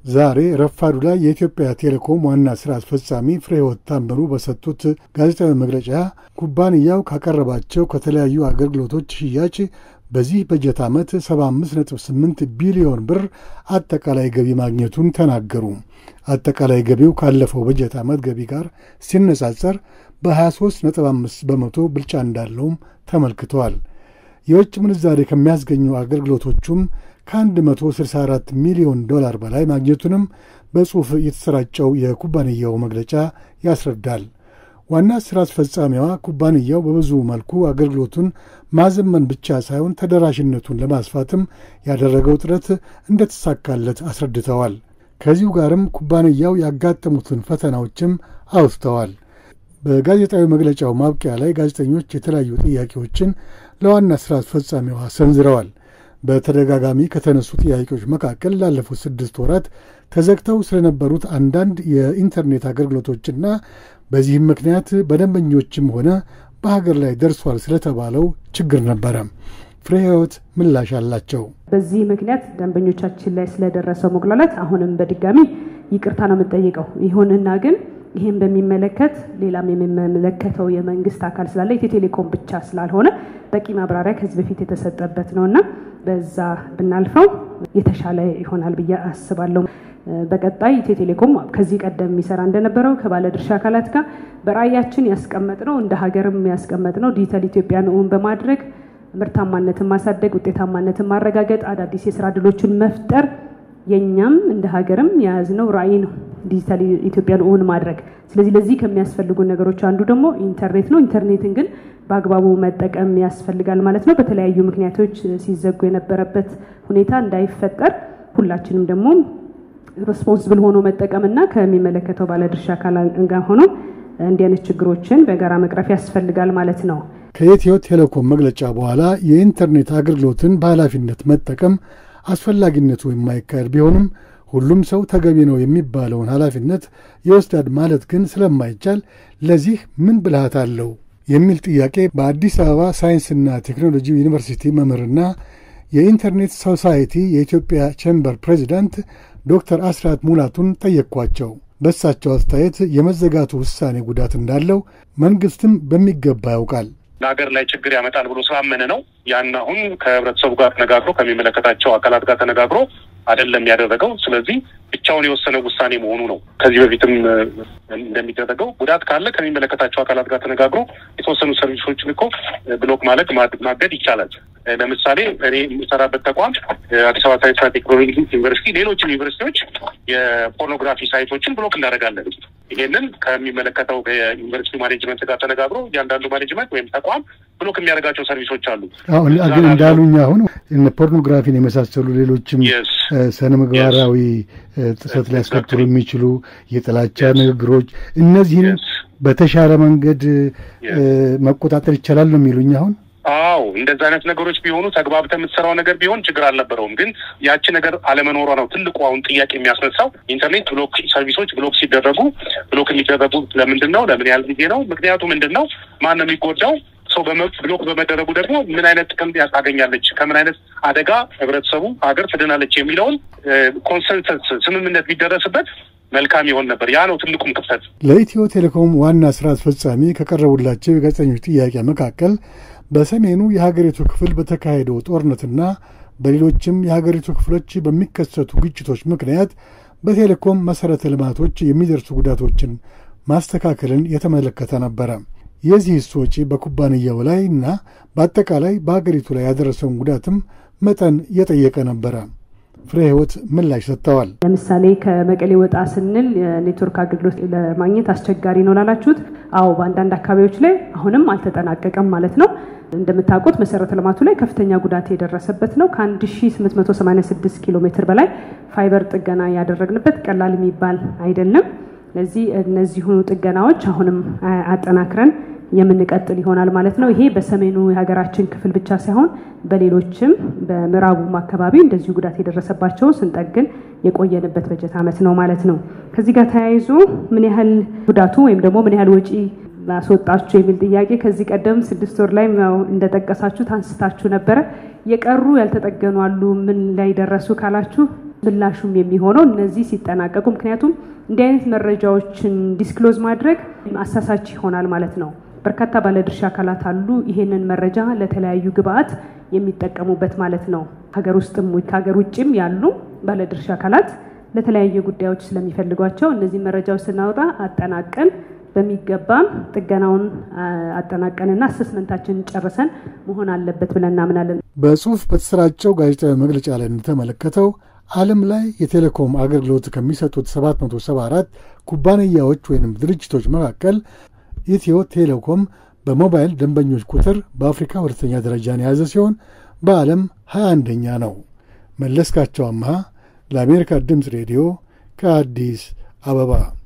ዛሬ ረፋዱ ላይ የኢትዮጵያ ቴሌኮም ዋና ስራ አስፈጻሚ ፍሬህይወት ታምሩ በሰጡት ጋዜጣዊ መግለጫ ኩባንያው ካቀረባቸው ከተለያዩ አገልግሎቶች ሽያጭ በዚህ በጀት ዓመት 75.8 ቢሊዮን ብር አጠቃላይ ገቢ ማግኘቱን ተናገሩ። አጠቃላይ ገቢው ካለፈው በጀት ዓመት ገቢ ጋር ሲነጻጸር በ23.5 በመቶ ብልጫ እንዳለውም ተመልክተዋል። የውጭ ምንዛሬ ከሚያስገኙ አገልግሎቶቹም ከ164 ሚሊዮን ዶላር በላይ ማግኘቱንም በጽሑፍ የተሰራጨው የኩባንያው መግለጫ ያስረዳል። ዋና ሥራ አስፈጻሚዋ ኩባንያው በብዙ መልኩ አገልግሎቱን ማዘመን ብቻ ሳይሆን ተደራሽነቱን ለማስፋትም ያደረገው ጥረት እንደተሳካለት አስረድተዋል። ከዚሁ ጋርም ኩባንያው ያጋጠሙትን ፈተናዎችም አውስተዋል። በጋዜጣዊ መግለጫው ማብቂያ ላይ ጋዜጠኞች የተለያዩ ጥያቄዎችን ለዋና ሥራ አስፈጻሚዋ ሰንዝረዋል። በተደጋጋሚ ከተነሱ ጥያቄዎች መካከል ላለፉት 6 ወራት ተዘግተው ስለነበሩት አንዳንድ የኢንተርኔት አገልግሎቶችና በዚህም ምክንያት በደንበኞችም ሆነ በሀገር ላይ ደርሷል ስለተባለው ችግር ነበረ። ፍሬህይወት ምላሽ አላቸው። በዚህ ምክንያት ደንበኞቻችን ላይ ስለደረሰው መጉላላት አሁንም በድጋሚ ይቅርታ ነው የምንጠይቀው። ይሁንና ግን ይሄን በሚመለከት ሌላም የሚመለከተው የመንግስት አካል ስላለ ኢትዮ ቴሌኮም ብቻ ስላልሆነ በቂ ማብራሪያ ከዚህ በፊት የተሰጠበት ነውና በዛ ብናልፈው የተሻለ ይሆናል ብዬ አስባለሁ። በቀጣይ ኢትዮ ቴሌኮም ከዚህ ቀደም የሚሰራ እንደነበረው ከባለድርሻ አካላት ጋር በራያችን ያስቀመጥነው እንደ ሀገርም ያስቀመጥነው ዲጂታል ኢትዮጵያን እውን በማድረግ ምርታማነትን ማሳደግ፣ ውጤታማነትን ማረጋገጥ፣ አዳዲስ የሥራ ዕድሎችን መፍጠር የኛም እንደ ሀገርም የያዝነው ራዕይ ነው፣ ዲጂታል ኢትዮጵያን እውን ማድረግ። ስለዚህ ለዚህ ከሚያስፈልጉ ነገሮች አንዱ ደግሞ ኢንተርኔት ነው። ኢንተርኔትን ግን በአግባቡ መጠቀም ያስፈልጋል ማለት ነው። በተለያዩ ምክንያቶች ሲዘጉ የነበረበት ሁኔታ እንዳይፈጠር ሁላችንም ደግሞ ሪስፖንሲብል ሆኖ መጠቀምና ከሚመለከተው ባለድርሻ አካላት ጋር ሆኖ እንዲህ አይነት ችግሮችን በጋራ መቅረፍ ያስፈልጋል ማለት ነው። ከኢትዮ ቴሌኮም መግለጫ በኋላ የኢንተርኔት አገልግሎትን በኃላፊነት መጠቀም አስፈላጊነቱ የማይካድ ቢሆንም ሁሉም ሰው ተገቢ ነው የሚባለውን ኃላፊነት ይወስዳል ማለት ግን ስለማይቻል ለዚህ ምን ብልሃት አለው የሚል ጥያቄ በአዲስ አበባ ሳይንስና ቴክኖሎጂ ዩኒቨርሲቲ መምህርና የኢንተርኔት ሶሳይቲ የኢትዮጵያ ቼምበር ፕሬዚዳንት ዶክተር አስራት ሙላቱን ጠየቅኳቸው። በሳቸው አስተያየት የመዘጋቱ ውሳኔ ጉዳት እንዳለው መንግስትም በሚገባ ያውቃል። ለሀገር ላይ ችግር ያመጣል ብሎ ስላመነ ነው ያን አሁን ከህብረተሰቡ ጋር ተነጋግሮ ከሚመለከታቸው አካላት ጋር ተነጋግሮ አይደለም ያደረገው። ስለዚህ ብቻውን የወሰነ ውሳኔ መሆኑ ነው። ከዚህ በፊትም እንደሚደረገው ጉዳት ካለ ከሚመለከታቸው አካላት ጋር ተነጋግሮ የተወሰኑ ሰርቪሶችን እኮ ብሎክ ማለት ማገድ ይቻላል። ለምሳሌ እኔ የምሰራበት ተቋም አዲስ አበባ ሳይንስና ቴክኖሎጂ ዩኒቨርሲቲ ሌሎችም ዩኒቨርሲቲዎች የፖርኖግራፊ ሳይቶችን ብሎክ እናደርጋለን። ይሄንን ከሚመለከተው የዩኒቨርሲቲ ማኔጅመንት ጋር ተነጋግሮ እያንዳንዱ ማኔጅመንት ወይም ተቋም ብሎክ የሚያደርጋቸው ሰርቪሶች አሉ። አሁን እንዳሉኝ አሁን ፖርኖግራፊን የመሳሰሉ ሌሎችም ስነ ምግባራዊ ጥሰት ሊያስከትሉ የሚችሉ የጥላቻ ንግግሮች እነዚህን በተሻለ መንገድ መቆጣጠር ይቻላል ነው የሚሉኝ አሁን? አዎ እንደዛ አይነት ነገሮች ቢሆኑ ተግባብተህ የምትሰራው ነገር ቢሆን ችግር አልነበረውም። ግን ያቺ ነገር አለመኖሯ ነው ትልቁ አሁን ጥያቄ የሚያስነሳው። ኢንተርኔት ብሎክ ሰርቪሶች ብሎክ ሲደረጉ ብሎክ የሚደረጉ ለምንድን ነው? ለምን ያህል ጊዜ ነው? ምክንያቱ ምንድን ነው? ማን ነው የሚጎዳው? ሰው ብሎክ በመደረጉ ደግሞ ምን አይነት ጥቅም ታገኛለች? ከምን አይነት አደጋ ህብረተሰቡ ሀገር ትድናለች የሚለውን ኮንሰንሰስ ስምምነት ቢደረስበት መልካም ይሆን ነበር። ያ ነው ትልቁም ክፍተት። ለኢትዮ ቴሌኮም ዋና ስራ አስፈጻሚ ከቀረቡላቸው የጋዜጠኞች ጥያቄ መካከል በሰሜኑ የሀገሪቱ ክፍል በተካሄደው ጦርነትና በሌሎችም የሀገሪቱ ክፍሎች በሚከሰቱ ግጭቶች ምክንያት በቴሌኮም መሠረተ ልማቶች የሚደርሱ ጉዳቶችን ማስተካከልን የተመለከተ ነበረ። የዚህ ወጪ በኩባንያው ላይ እና በአጠቃላይ በሀገሪቱ ላይ ያደረሰውን ጉዳትም መጠን የጠየቀ ነበረ። ፍሬህይወት ምላሽ ሰጥተዋል። ለምሳሌ ከመቀሌ ወጣ ስንል የኔትወርክ አገልግሎት ለማግኘት አስቸጋሪ ነው ላላችሁት፣ አዎ በአንዳንድ አካባቢዎች ላይ አሁንም አልተጠናቀቀም ማለት ነው። እንደምታውቁት መሰረተ ልማቱ ላይ ከፍተኛ ጉዳት የደረሰበት ነው። ከ1886 ኪሎ ሜትር በላይ ፋይበር ጥገና ያደረግንበት ቀላል የሚባል አይደለም። ለዚህ እነዚሁ ጥገናዎች አሁንም አጠናክረን የምንቀጥል ይሆናል ማለት ነው። ይሄ በሰሜኑ የሀገራችን ክፍል ብቻ ሳይሆን በሌሎችም በምዕራቡም አካባቢ እንደዚሁ ጉዳት የደረሰባቸው ስንጠግን የቆየንበት በጀት ዓመት ነው ማለት ነው። ከዚህ ጋር ተያይዞ ምን ያህል ጉዳቱ ወይም ደግሞ ምን ያህል ወጪ ማስወጣችሁ የሚል ጥያቄ ከዚህ ቀደም 6 ወር ላይ እንደጠቀሳችሁ ታንስታችሁ ነበር። የቀሩ ያልተጠገኑ አሉ ምን ላይ ደረሱ ካላችሁ ምላሹም የሚሆነው እነዚህ ሲጠናቀቁ ምክንያቱም እንዲህ አይነት መረጃዎችን ዲስክሎዝ ማድረግ አሳሳች ይሆናል ማለት ነው። በርካታ ባለድርሻ አካላት አሉ ይሄንን መረጃ ለተለያዩ ግብአት የሚጠቀሙበት ማለት ነው። ሀገር ውስጥም ከሀገር ውጭም ያሉ ባለድርሻ አካላት ለተለያዩ ጉዳዮች ስለሚፈልጓቸው እነዚህ መረጃዎች ስናወጣ አጠናቀን በሚገባም ጥገናውን አጠናቀንና አሰስመንታችንን ጨርሰን መሆን አለበት ብለን እናምናለን። በጽሁፍ በተሰራጨው ጋዜጣዊ መግለጫ ላይ እንደተመለከተው ዓለም ላይ የቴሌኮም አገልግሎት ከሚሰጡት 774 ኩባንያዎች ወይንም ድርጅቶች መካከል ኢትዮ ቴሌኮም በሞባይል ደንበኞች ቁጥር በአፍሪካ ሁለተኛ ደረጃን የያዘ ሲሆን በዓለም 21ኛ ነው። መለስካቸው አምሃ ለአሜሪካ ድምፅ ሬዲዮ ከአዲስ አበባ